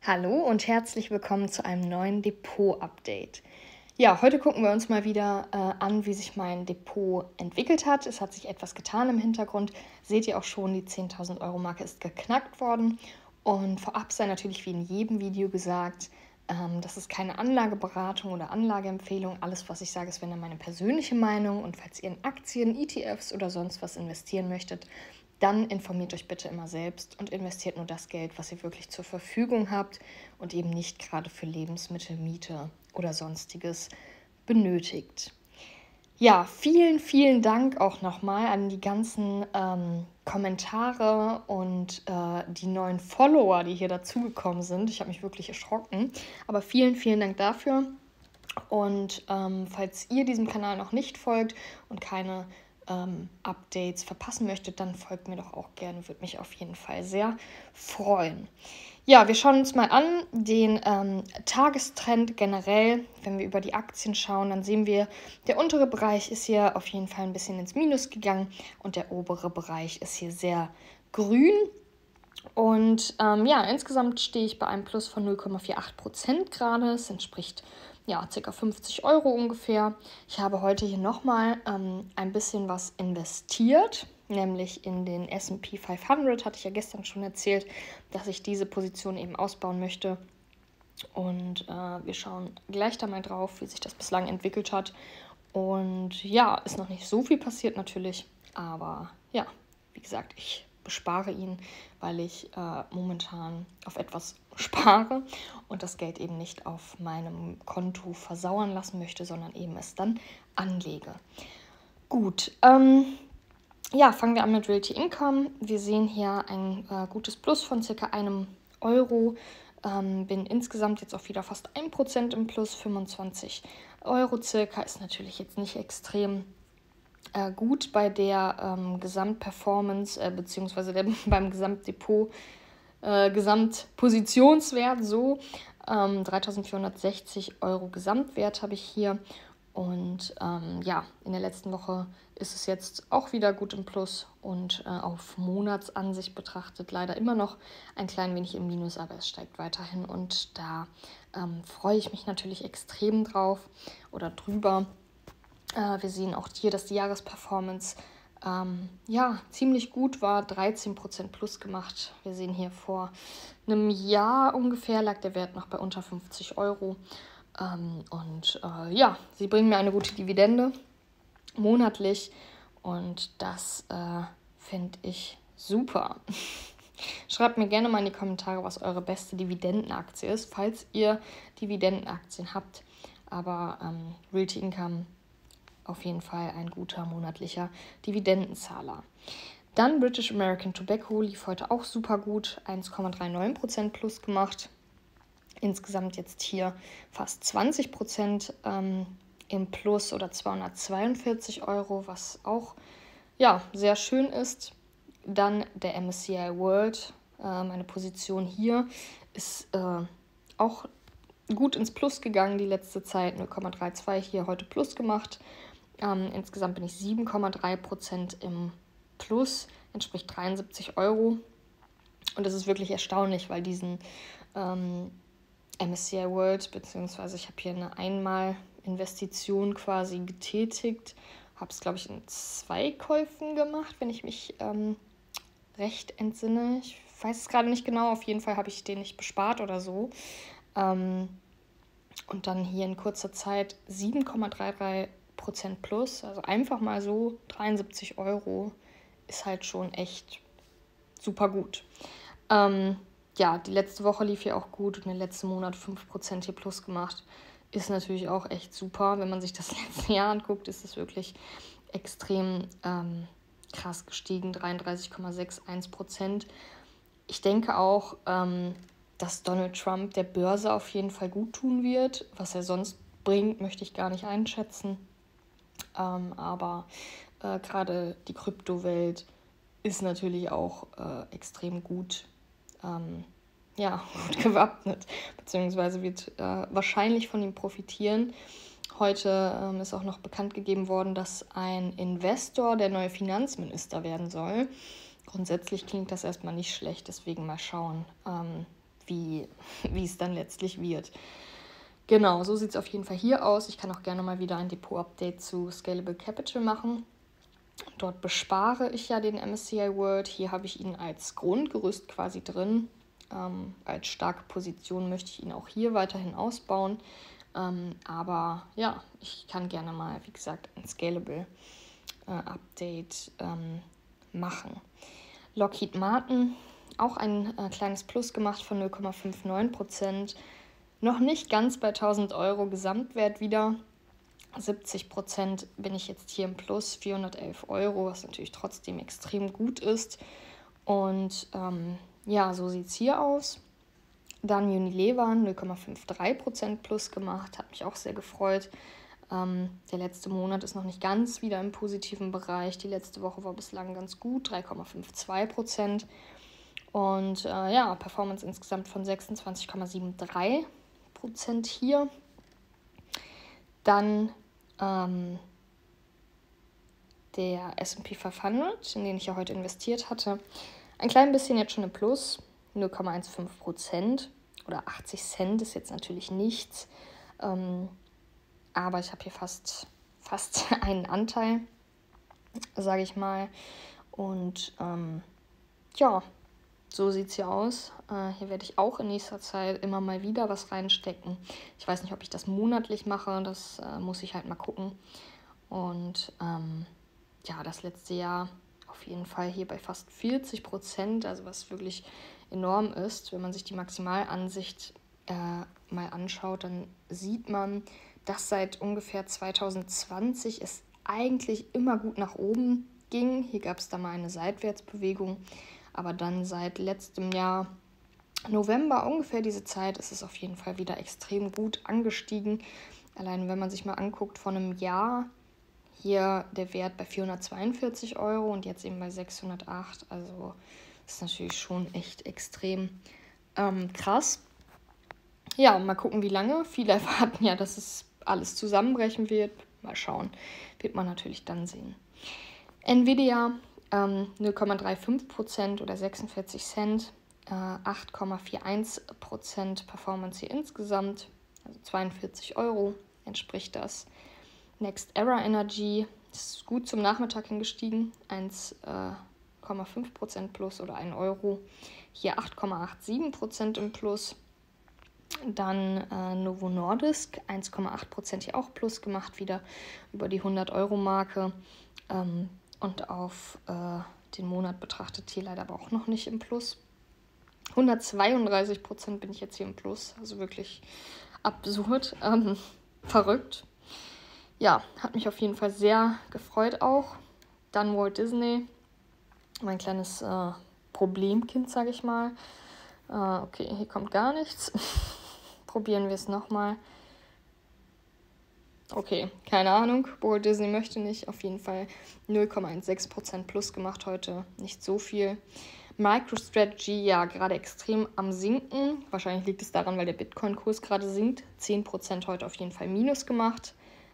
Hallo und herzlich willkommen zu einem neuen Depot-Update. Ja, heute gucken wir uns mal wieder an, wie sich mein Depot entwickelt hat. Es hat sich etwas getan im Hintergrund. Seht ihr auch schon, die 10.000 Euro Marke ist geknackt worden. Und vorab sei natürlich wie in jedem Video gesagt, das ist keine Anlageberatung oder Anlageempfehlung. Alles, was ich sage, ist wenn dann meine persönliche Meinung. Und falls ihr in Aktien, ETFs oder sonst was investieren möchtet, dann informiert euch bitte immer selbst und investiert nur das Geld, was ihr wirklich zur Verfügung habt und eben nicht gerade für Lebensmittel, Miete oder sonstiges benötigt. Ja, vielen, vielen Dank auch nochmal an die ganzen Kommentare und die neuen Follower, die hier dazugekommen sind. Ich habe mich wirklich erschrocken, aber vielen, vielen Dank dafür. Und falls ihr diesem Kanal noch nicht folgt und keine Updates verpassen möchtet, dann folgt mir doch auch gerne, würde mich auf jeden Fall sehr freuen. Ja, wir schauen uns mal an den Tagestrend generell. Wenn wir über die Aktien schauen, dann sehen wir, der untere Bereich ist hier auf jeden Fall ein bisschen ins Minus gegangen und der obere Bereich ist hier sehr grün. Und ja, insgesamt stehe ich bei einem Plus von 0,48% gerade. Es entspricht ja ca. 50 Euro ungefähr. Ich habe heute hier nochmal ein bisschen was investiert, nämlich in den S&P 500. Hatte ich ja gestern schon erzählt, dass ich diese Position eben ausbauen möchte. Und wir schauen gleich da mal drauf, wie sich das bislang entwickelt hat. Und ja, ist noch nicht so viel passiert natürlich, aber ja, wie gesagt, ich bespare ihn, weil ich momentan auf etwas spare und das Geld eben nicht auf meinem Konto versauern lassen möchte, sondern eben es dann anlege. Gut, ja, fangen wir an mit Realty Income. Wir sehen hier ein gutes Plus von ca. 1 Euro. Bin insgesamt jetzt auch wieder fast 1% im Plus, 25 Euro circa. Ist natürlich jetzt nicht extrem gut bei der Gesamtperformance, beziehungsweise beim Gesamtdepot, Gesamtpositionswert so. 3.460 Euro Gesamtwert habe ich hier. Und ja, in der letzten Woche ist es jetzt auch wieder gut im Plus und auf Monatsansicht betrachtet leider immer noch ein klein wenig im Minus, aber es steigt weiterhin und da freue ich mich natürlich extrem drauf oder drüber. Wir sehen auch hier, dass die Jahresperformance ja, ziemlich gut war, 13% plus gemacht. Wir sehen hier vor einem Jahr ungefähr lag der Wert noch bei unter 50 Euro. Und ja, sie bringen mir eine gute Dividende monatlich und das finde ich super. Schreibt mir gerne mal in die Kommentare, was eure beste Dividendenaktie ist, falls ihr Dividendenaktien habt. Aber Realty Income auf jeden Fall ein guter monatlicher Dividendenzahler. Dann British American Tobacco lief heute auch super gut, 1,39% plus gemacht. Insgesamt jetzt hier fast 20% im Plus oder 242 Euro, was auch ja, sehr schön ist. Dann der MSCI World, meine Position hier ist auch gut ins Plus gegangen die letzte Zeit, 0,32 hier heute Plus gemacht. Insgesamt bin ich 7,3% im Plus, entspricht 73 Euro. Und das ist wirklich erstaunlich, weil diesen MSCI World, beziehungsweise ich habe hier eine Einmalinvestition quasi getätigt, habe es, glaube ich, in 2 Käufen gemacht, wenn ich mich recht entsinne. Ich weiß es gerade nicht genau, auf jeden Fall habe ich den nicht bespart oder so. Und dann hier in kurzer Zeit 7,33% plus, also einfach mal so 73 Euro ist halt schon echt super gut. Ja, die letzte Woche lief ja auch gut und den letzten Monat 5% hier plus gemacht. Ist natürlich auch echt super. Wenn man sich das letzte Jahr anguckt, ist es wirklich extrem krass gestiegen, 33,61%. Ich denke auch, dass Donald Trump der Börse auf jeden Fall gut tun wird. Was er sonst bringt, möchte ich gar nicht einschätzen. Aber gerade die Kryptowelt ist natürlich auch extrem gut, ja, gut gewappnet, beziehungsweise wird wahrscheinlich von ihm profitieren. Heute ist auch noch bekannt gegeben worden, dass ein Investor der neue Finanzminister werden soll. Grundsätzlich klingt das erstmal nicht schlecht, deswegen mal schauen, wie es dann letztlich wird. Genau, so sieht es auf jeden Fall hier aus. Ich kann auch gerne mal wieder ein Depot-Update zu Scalable Capital machen. Dort bespare ich ja den MSCI World. Hier habe ich ihn als Grundgerüst quasi drin. Als starke Position möchte ich ihn auch hier weiterhin ausbauen. Aber ja, ich kann gerne mal, wie gesagt, ein Scalable Update machen. Lockheed Martin, auch ein kleines Plus gemacht von 0,59%. Noch nicht ganz bei 1.000 Euro Gesamtwert wieder. 70% bin ich jetzt hier im Plus, 411 Euro, was natürlich trotzdem extrem gut ist. Und ja, so sieht es hier aus. Dann Unilever, 0,53% Plus gemacht, hat mich auch sehr gefreut. Der letzte Monat ist noch nicht ganz wieder im positiven Bereich. Die letzte Woche war bislang ganz gut, 3,52%. Und ja, Performance insgesamt von 26,73% hier. Dann der S&P 500, in den ich ja heute investiert hatte. Ein klein bisschen jetzt schon im Plus, 0,15% oder 80 Cent ist jetzt natürlich nichts. Aber ich habe hier fast einen Anteil, sage ich mal. Und ja, so sieht es hier aus. Hier werde ich auch in nächster Zeit immer mal wieder was reinstecken. Ich weiß nicht, ob ich das monatlich mache, das muss ich halt mal gucken. Und ja, das letzte Jahr auf jeden Fall hier bei fast 40%, also was wirklich enorm ist. Wenn man sich die Maximalansicht mal anschaut, dann sieht man, dass seit ungefähr 2020 es eigentlich immer gut nach oben ging. Hier gab es da mal eine Seitwärtsbewegung. Aber dann seit letztem Jahr November, ungefähr diese Zeit, ist es auf jeden Fall wieder extrem gut angestiegen. Allein wenn man sich mal anguckt, von einem Jahr hier der Wert bei 442 Euro und jetzt eben bei 608. Also ist natürlich schon echt extrem krass. Ja, mal gucken, wie lange. Viele erwarten ja, dass es alles zusammenbrechen wird. Mal schauen, wird man natürlich dann sehen. Nvidia 0,35% oder 46 Cent, 8,41% Performance hier insgesamt, also 42 Euro entspricht das. Next Era Energy ist gut zum Nachmittag hingestiegen, 1,5% plus oder 1 Euro, hier 8,87% im Plus. Dann Novo Nordisk, 1,8% hier auch plus gemacht, wieder über die 100-Euro-Marke. Und auf den Monat betrachtet hier leider aber auch noch nicht im Plus. 132% bin ich jetzt hier im Plus, also wirklich absurd, verrückt. Ja, hat mich auf jeden Fall sehr gefreut auch. Dann Walt Disney, mein kleines Problemkind, sage ich mal. Okay, hier kommt gar nichts. Probieren wir es nochmal. Okay, keine Ahnung. Walt Disney möchte nicht. Auf jeden Fall 0,16% plus gemacht heute. Nicht so viel. MicroStrategy ja gerade extrem am Sinken. Wahrscheinlich liegt es daran, weil der Bitcoin-Kurs gerade sinkt. 10% heute auf jeden Fall minus gemacht.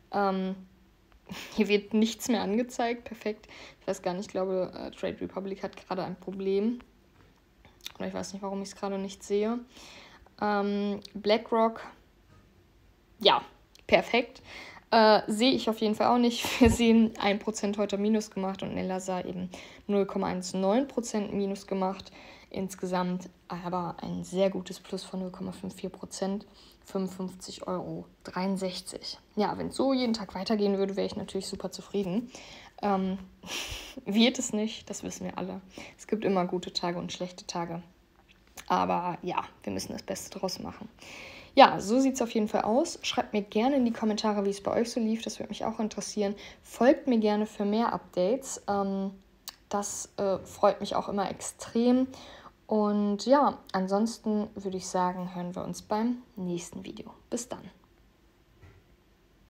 Hier wird nichts mehr angezeigt. Perfekt. Ich weiß gar nicht, ich glaube, Trade Republic hat gerade ein Problem. Oder ich weiß nicht, warum ich es gerade nicht sehe. BlackRock, ja, perfekt. Sehe ich auf jeden Fall auch nicht. Wir sehen 1% heute Minus gemacht und Nelasa eben 0,19% Minus gemacht. Insgesamt aber ein sehr gutes Plus von 0,54%, 55,63 Euro. Ja, wenn es so jeden Tag weitergehen würde, wäre ich natürlich super zufrieden. Wird es nicht, das wissen wir alle. Es gibt immer gute Tage und schlechte Tage. Aber ja, wir müssen das Beste draus machen. Ja, so sieht es auf jeden Fall aus. Schreibt mir gerne in die Kommentare, wie es bei euch so lief. Das würde mich auch interessieren. Folgt mir gerne für mehr Updates. Das freut mich auch immer extrem. Und ja, ansonsten würde ich sagen, hören wir uns beim nächsten Video. Bis dann.